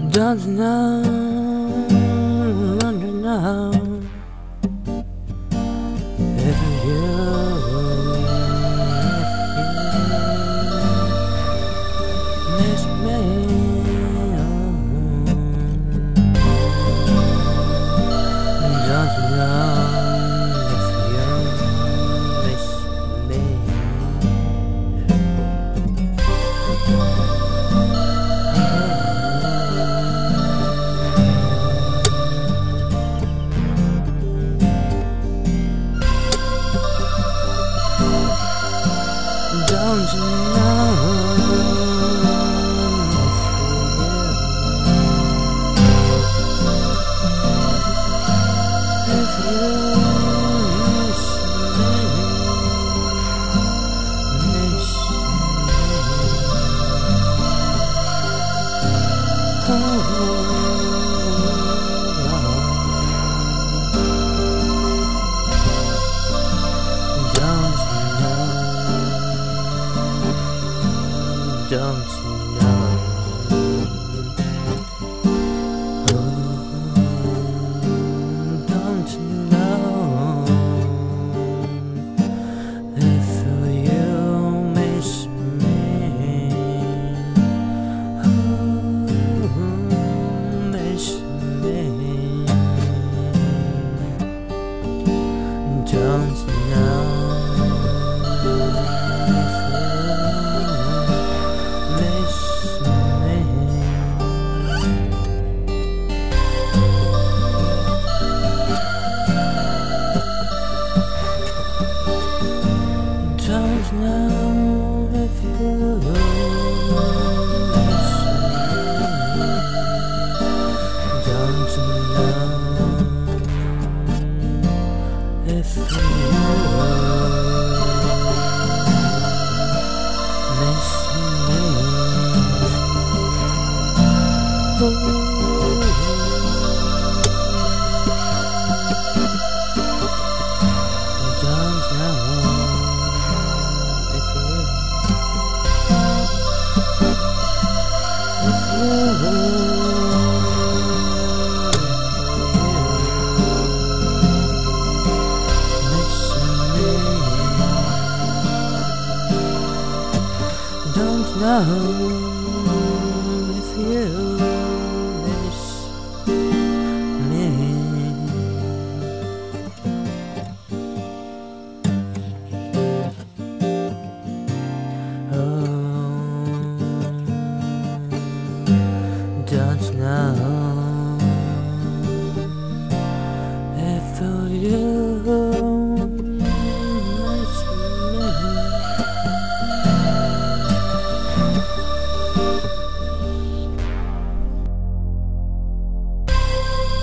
Don't know, wonder now if you miss me. Don't know if you miss me. Don't you know if you miss me, miss me. Don't you know? Don't you know if you miss me? Miss me. Don't you know? Don't know if you miss me. Don't know if you miss me. Don't know. Don't know if you